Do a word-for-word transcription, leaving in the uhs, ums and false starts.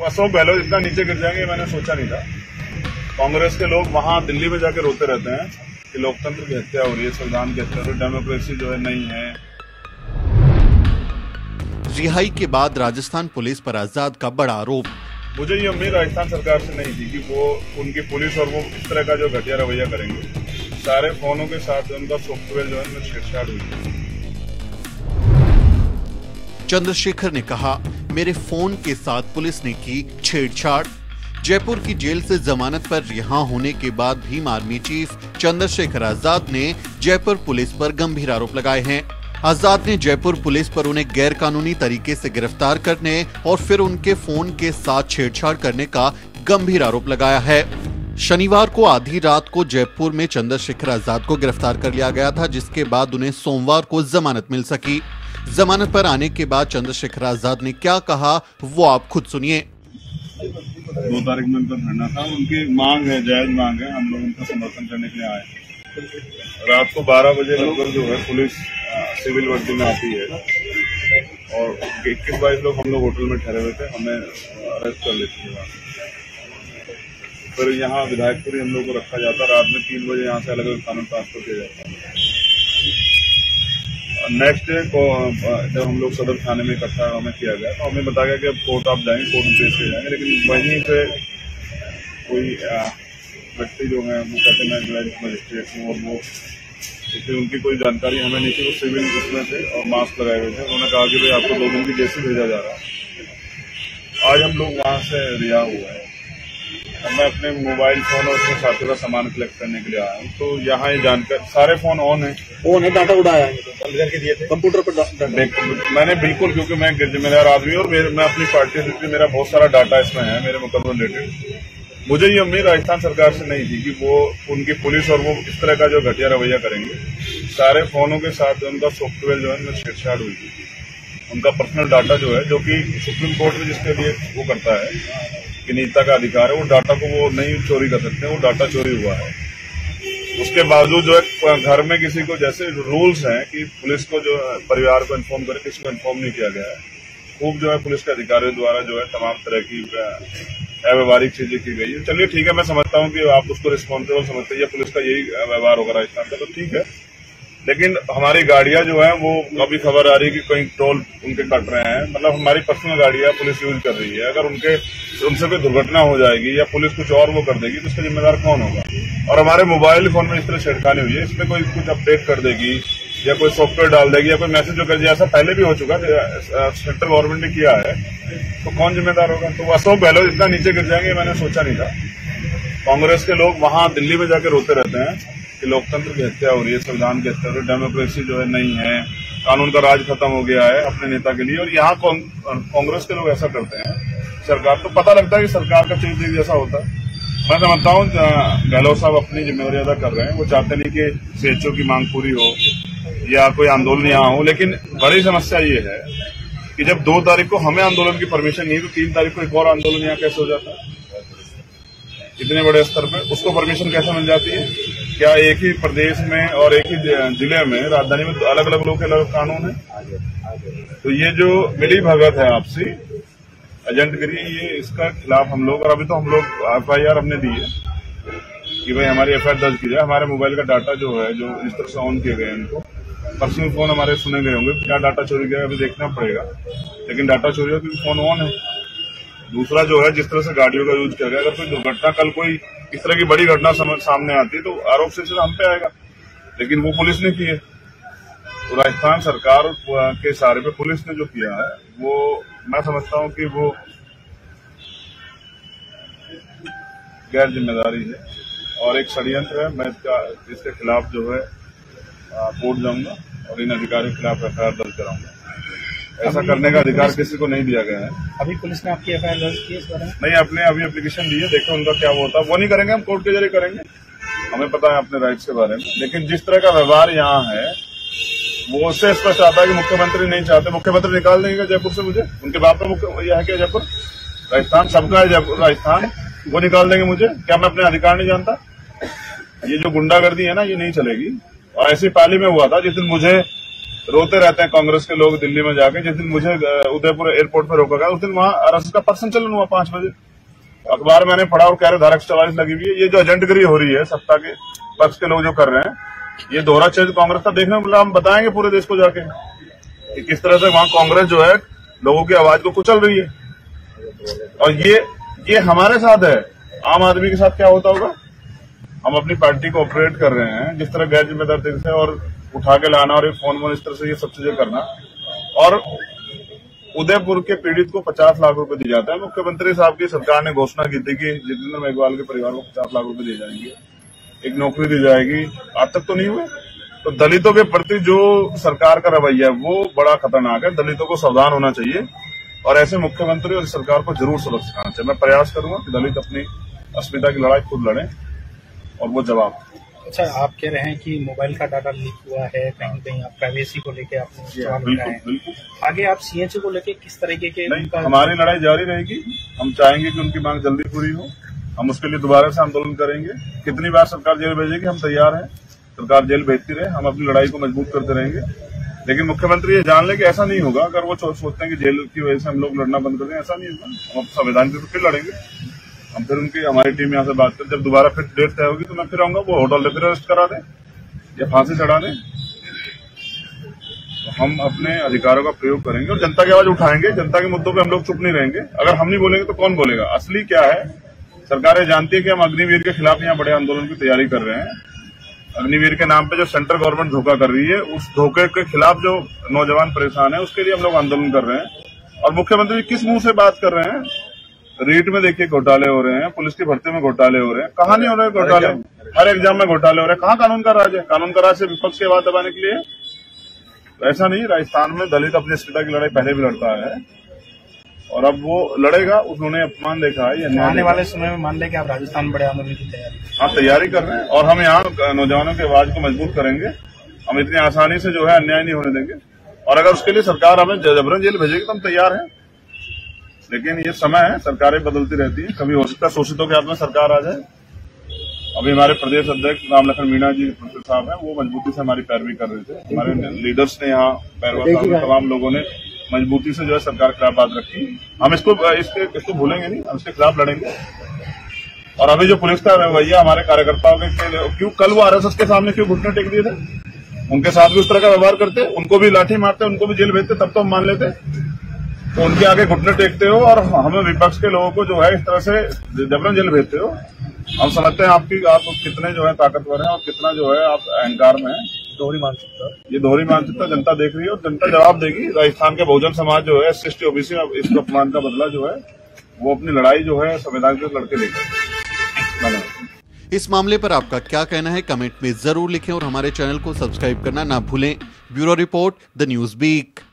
अशोक गहलोत इतना नीचे गिर जाएंगे मैंने सोचा नहीं था। कांग्रेस के लोग वहां दिल्ली में जाकर रोते रहते हैं कि लोकतंत्र की हत्या हो रही है, संविधान की हत्या हो रही है, डेमोक्रेसी जो है नहीं है। रिहाई के बाद राजस्थान पुलिस पर आजाद का बड़ा आरोप। मुझे ये उम्मीद राजस्थान सरकार से नहीं थी कि वो उनकी पुलिस और वो इस तरह का जो घटिया रवैया करेंगे। सारे फोनों के साथ उनका सॉफ्टवेयर जो है उनमें छेड़छाड़ हुई। चंद्रशेखर ने कहा, मेरे फोन के साथ पुलिस ने की छेड़छाड़। जयपुर की जेल से जमानत पर रिहा होने के बाद भीम आर्मी चीफ चंद्रशेखर आजाद ने जयपुर पुलिस पर गंभीर आरोप लगाए हैं। आजाद ने जयपुर पुलिस पर उन्हें गैर कानूनी तरीके से गिरफ्तार करने और फिर उनके फोन के साथ छेड़छाड़ करने का गंभीर आरोप लगाया है। शनिवार को आधी रात को जयपुर में चंद्रशेखर आजाद को गिरफ्तार कर लिया गया था, जिसके बाद उन्हें सोमवार को जमानत मिल सकी। जमानत पर आने के बाद चंद्रशेखर आजाद ने क्या कहा वो आप खुद सुनिए। दो तारीख में उनका धरना था, उनकी मांग है, जायज मांग है, हम लोग उनका समर्थन करने के लिए आए। रात को बारह बजे लगभग जो है पुलिस सिविल वर्दी में आती है और इक्कीस बाईस लोग हम लोग होटल में ठहरे हुए थे, हमें अरेस्ट कर लेती है। फिर यहाँ विधायकपुरी हम लोग को रखा जाता, रात में तीन बजे यहाँ से अलग अलग थानों ट्रांसफर किया जाता है। नेक्स्ट डे को जब हम लोग सदर थाने में इकट्ठा हमें किया गया तो हमें बताया गया कि अब कोर्ट आप जाएंगे, कोर्ट में पेश किए जाएंगे। लेकिन वहीं से कोई व्यक्ति जो है वो कहते मैं एडवाइस मजिस्ट्रेट हूँ और वो इसलिए उनकी कोई जानकारी हमें नहीं थी। वो सिविल उसमें थे और मास्क लगाए हुए थे। उन्होंने कहा कि भाई आपको दो दिन की जेल से भेजा जा रहा है। आज हम लोग वहां से रिहा हुआ है। मैं अपने मोबाइल फोन और उसके साथियों का सामान कलेक्ट करने के लिए आया हूँ। तो यहाँ ये जानकारी, सारे फोन ऑन है, ऑन है, डाटा उड़ाया है दिए थे कंप्यूटर पर। मैंने बिल्कुल, क्योंकि मैं जिम्मेदार आदमी और मैं अपनी पार्टी से मेरा बहुत सारा डाटा इसमें है मेरे मुकदमे रिलेटेड। मुझे ये उम्मीद राजस्थान सरकार से नहीं थी कि वो उनकी पुलिस और वो इस तरह का जो घटिया रवैया करेंगे। सारे फोनों के साथ उनका सॉफ्टवेयर जो है उनमें छेड़छाड़ हुई थी। उनका पर्सनल डाटा जो है, जो कि सुप्रीम कोर्ट में जिसके लिए वो करता है कि नीता का अधिकार है, वो डाटा को वो नहीं चोरी कर सकते, वो डाटा चोरी हुआ है। उसके बावजूद जो है घर में किसी को, जैसे रूल्स हैं कि पुलिस को जो परिवार को इन्फॉर्म करे, किसी को इन्फॉर्म नहीं किया गया है। खूब जो है पुलिस के अधिकारियों द्वारा जो है तमाम तरह की अव्यवहारिक चीजें की गई है। चलिए ठीक है, मैं समझता हूँ कि आप उसको रिस्पॉन्सिबल समझते हैं, पुलिस का यही व्यवहार होगा राजस्थान का, तो ठीक है। लेकिन हमारी गाड़ियां जो है वो अभी खबर आ रही है कि कहीं टोल उनके कट रहे हैं। मतलब हमारी पर्सनल गाड़ियां पुलिस यूज कर रही है। अगर उनके उनसे कोई दुर्घटना हो जाएगी या पुलिस कुछ और वो कर देगी तो उसका जिम्मेदार कौन होगा? और हमारे मोबाइल फोन में इस तरह छेड़खानी हुई है, इसमें कोई कुछ अपडेट कर देगी या कोई सॉफ्टवेयर डाल देगी या कोई मैसेज जो कर दिया, ऐसा पहले भी हो चुका है, सेंट्रल गवर्नमेंट ने किया है, तो कौन जिम्मेदार होगा? तो अशोक गहलोत इतना नीचे गिर जाएंगे मैंने सोचा नहीं था। कांग्रेस के लोग वहां दिल्ली में जाकर रोते रहते हैं कि लोकतंत्र की हत्या हो रही है, संविधान की हत्या हो रही है, डेमोक्रेसी जो है नहीं है, कानून का राज खत्म हो गया है अपने नेता के लिए। और यहाँ कांग्रेस के लोग ऐसा करते हैं। सरकार तो पता लगता है कि सरकार का चीज जैसा होता है। मैं समझता हूँ गहलोत साहब अपनी जिम्मेदारी अदा कर रहे हैं। वो चाहते नहीं कि सीएचओ की मांग पूरी हो या कोई आंदोलन यहाँ हो। लेकिन बड़ी समस्या ये है कि जब दो तारीख को हमें आंदोलन की परमिशन नहीं तो तीन तारीख को एक और आंदोलन यहाँ कैसे हो जाता है इतने बड़े स्तर पे? उसको परमिशन कैसे मिल जाती है? क्या एक ही प्रदेश में और एक ही जिले में, राजधानी में अलग अलग लोग के अलग कानून है? तो ये जो मिली भगत है आपसी एजेंटगिरी, ये इसका खिलाफ हम लोग, और अभी तो हम लोग एफ आई आर हमने दी है कि भाई हमारी एफ आई आर दर्ज की जाए। हमारे मोबाइल का डाटा जो है, जो इस तरह से ऑन किए गए इनको, पर्सनल फोन हमारे सुने गए होंगे, क्या डाटा चोरी गया अभी देखना पड़ेगा। लेकिन डाटा चोरी हो क्योंकि फोन ऑन है। दूसरा जो है, जिस तरह से गाड़ियों का यूज किया गया, अगर कोई दुर्घटना, कल कोई इस तरह की बड़ी घटना सामने आती है तो आरोप से हम पे आएगा। लेकिन वो पुलिस ने की है। तो राजस्थान सरकार के इशारे पे पुलिस ने जो किया है वो मैं समझता हूँ कि वो गैर जिम्मेदारी है और एक षड्यंत्र है। मैं इसका इसके खिलाफ जो है कोर्ट जाऊंगा और इन अधिकारियों के खिलाफ एफ आई आर दर्ज कराऊंगा। ऐसा करने का अधिकार किसी को नहीं दिया गया है। अभी पुलिस ने आपकी एफ आई आर दर्ज की है इस बारे में? नहीं, अपने अभी एप्लीकेशन दी है, देखो उनका क्या होता है। वो नहीं करेंगे, हम कोर्ट के जरिए करेंगे। हमें पता है अपने राइट्स के बारे में। लेकिन जिस तरह का व्यवहार यहाँ है वो उससे स्पष्ट आता है कि मुख्यमंत्री नहीं चाहते। मुख्यमंत्री निकाल देंगे जयपुर से मुझे, उनके बाप का मुख्य यह है क्या जयपुर? राजस्थान सबका है, जयपुर राजस्थान, वो निकाल देंगे मुझे? क्या मैं अपने अधिकार नहीं जानता? ये जो गुंडागर्दी है ना, ये नहीं चलेगी। और ऐसी पाली में हुआ था जिस दिन मुझे रोते रहते हैं कांग्रेस के लोग दिल्ली में जाके। जिस दिन मुझे उदयपुर एयरपोर्ट पर रोका गया उस दिन वहां आरएसएस का पर्सन चलन हुआ पांच बजे। अखबार मैंने पढ़ा और कह रहे धारा एक सौ चौवालीस लगी हुई है। ये जो एजेंटगिरी हो रही है सत्ता के पक्ष के लोग जो कर रहे हैं, ये दोहरा चरित्र कांग्रेस का देखने में मिला। हम बताएंगे पूरे देश को जाके कि किस तरह से वहां कांग्रेस जो है लोगों की आवाज को कुचल रही है। और ये ये हमारे साथ है, आम आदमी के साथ क्या होता होगा। हम अपनी पार्टी को ऑपरेट कर रहे हैं जिस तरह गैर जिम्मेदार तरीके से, और उठा के लाना और एक फोन वोन इस तरह से ये सब चीजें करना। और उदयपुर के पीड़ित को पचास लाख रुपए दिए जाते हैं। मुख्यमंत्री साहब की सरकार ने घोषणा की थी कि जितेंद्र मेघवाल के परिवार को पचास लाख रुपए दिए जाएंगे, एक नौकरी दी जाएगी। आज तक तो नहीं हुए। तो दलितों के प्रति जो सरकार का रवैया है वो बड़ा खतरनाक है। दलितों को सावधान होना चाहिए और ऐसे मुख्यमंत्री और सरकार को जरूर सबक सिखाना चाहिए। मैं प्रयास करूंगा कि दलित अपनी अस्मिता की लड़ाई खुद लड़े और वो जवाब। अच्छा, आप कह रहे हैं कि मोबाइल का डाटा लीक हुआ है, कहीं कहीं आप प्राइवेसी को लेकर आपने सवाल उठाए हैं। आगे आप सीएचओ को लेकर किस तरीके के? नहीं, हमारी लड़ाई जारी रहेगी। हम चाहेंगे कि उनकी मांग जल्दी पूरी हो। हम उसके लिए दोबारा से आंदोलन करेंगे। कितनी बार सरकार जेल भेजेगी हम तैयार हैं। सरकार जेल भेजती रहे, हम अपनी लड़ाई को मजबूत करते रहेंगे। लेकिन मुख्यमंत्री ये जान ले कि ऐसा नहीं होगा। अगर वो सोचते हैं कि जेल की वजह से हम लोग लड़ना बंद कर दें, ऐसा नहीं होगा। हम संविधान के फिर लड़ेंगे। हम फिर उनकी हमारी टीम यहाँ से बात कर, जब दोबारा फिर डेट तय होगी तो मैं फिर आऊंगा। वो होटल फिर अरेस्ट करा दें या फांसी चढ़ा दें, तो हम अपने अधिकारों का प्रयोग करेंगे और जनता की आवाज उठाएंगे। जनता के मुद्दों पे हम लोग चुप नहीं रहेंगे। अगर हम नहीं बोलेंगे तो कौन बोलेगा? असली क्या है, सरकार ये जानती है कि हम अग्निवीर के खिलाफ यहाँ बड़े आंदोलन की तैयारी कर रहे हैं। अग्निवीर के नाम पे जो सेंट्रल गवर्नमेंट धोखा कर रही है, उस धोखे के खिलाफ जो नौजवान परेशान है, उसके लिए हम लोग आंदोलन कर रहे हैं। और मुख्यमंत्री किस मुंह से बात कर रहे हैं? रीट में देखिए घोटाले हो रहे हैं, पुलिस की भर्ती में घोटाले हो रहे हैं। कहाँ नहीं हो रहे घोटाले? हर एग्जाम में घोटाले हो रहे हैं। कहाँ कानून का राज है? कानून का राज से विपक्ष की आवाज दबाने के लिए। तो ऐसा नहीं, राजस्थान में दलित अपनी अस्मिता की लड़ाई पहले भी लड़ता है और अब वो लड़ेगा। उन्होंने अपमान देखा है। आने वाले समय में मान लें कि आप राजस्थान में बड़े आंदोलन की तैयारी हाँ तैयारी कर रहे हैं और हम यहाँ नौजवानों की आवाज को मजबूत करेंगे। हम इतनी आसानी से जो है अन्याय नहीं होने देंगे। और अगर उसके लिए सरकार हमें जबरन जेल भेजेगी तो हम तैयार हैं। लेकिन ये समय है, सरकारें बदलती रहती हैं। कभी हो सकता है शोषितों के हाथ में सरकार आ जाए। अभी हमारे प्रदेश अध्यक्ष राम लखन मीणा जी साहब हैं, वो मजबूती से हमारी पैरवी कर रहे थे। हमारे लीडर्स ने यहाँ पैरवा, तमाम लोगों ने मजबूती से जो है सरकार के खिलाफ बात रखी। हम इसको इसके इसको भूलेंगे नहीं, हम इसके खिलाफ लड़ेंगे। और अभी जो पुलिस का रवैया हमारे कार्यकर्ताओं के, क्यों कल वो आरएसएस के सामने क्यों घुटने टेक दिए थे? उनके साथ भी उस तरह का व्यवहार करते, उनको भी लाठी मारते, उनको भी जेल भेजते, तब तो हम मान लेते। तो उनके आगे घुटने टेकते हो और हमें विपक्ष के लोगों को जो है इस तरह से जबरन जेल भेजते हो। हम समझते हैं आपकी आप कितने जो है ताकतवर हैं और कितना जो है आप अहंकार में हैं। दोहरी मानसिकता, ये दोहरी मानसिकता जनता देख रही है और जनता जवाब देगी। राजस्थान के बहुजन समाज जो है एस सी एस टी ओबीसी इस अपमान का बदला जो है वो अपनी लड़ाई जो है संविधान के लड़के लेकर। इस मामले पर आपका क्या कहना है कमेंट में जरूर लिखें और हमारे चैनल को सब्सक्राइब करना ना भूलें। Bureau report, the news week.